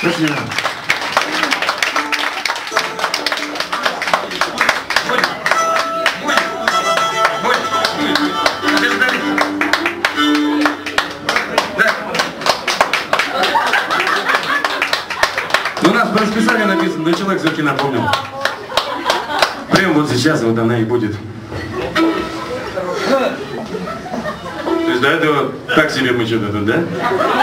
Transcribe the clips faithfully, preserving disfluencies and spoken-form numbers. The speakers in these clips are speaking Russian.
Спасибо. У нас по расписанию написано, да человек все-таки напомнил. Прямо вот сейчас вот она и будет. То есть до этого так себе мы что-то тут, да?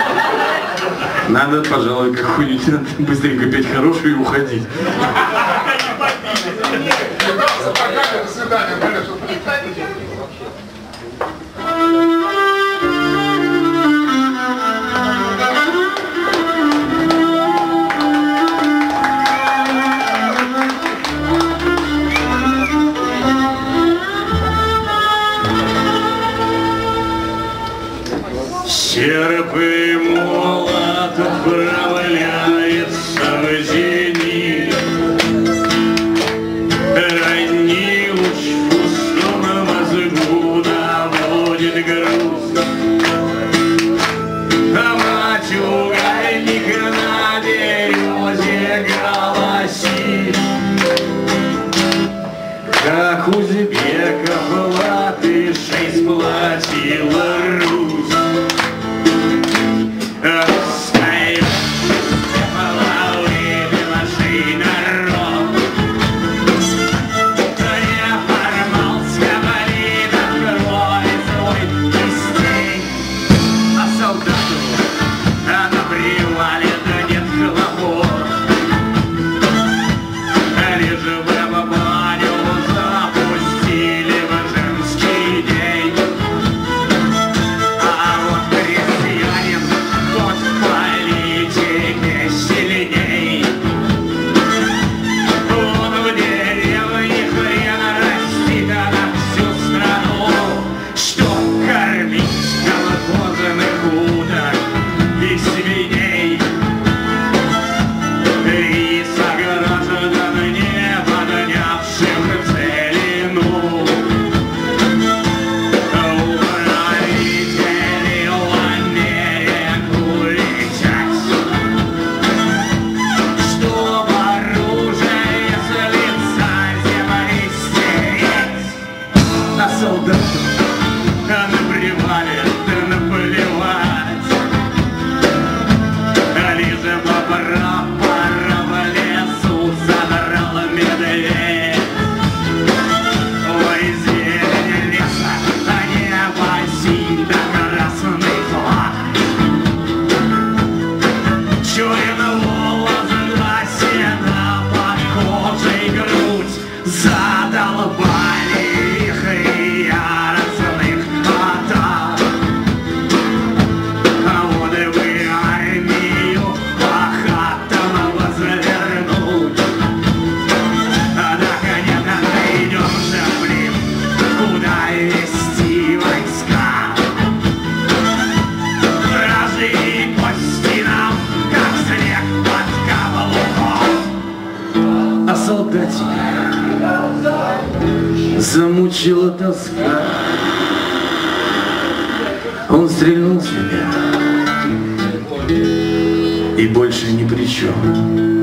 Надо, пожалуй, какую-нибудь надо быстренько петь хорошую и уходить. До свидания. Серп и молот отправляется в зенит. Ранний луч в пустом мозгу наводит груз. А мать угольник на березе голосит. Как узбеков латышей сплотила Русь. Замучила тоска. Он стрельнул в себя и больше ни при чем.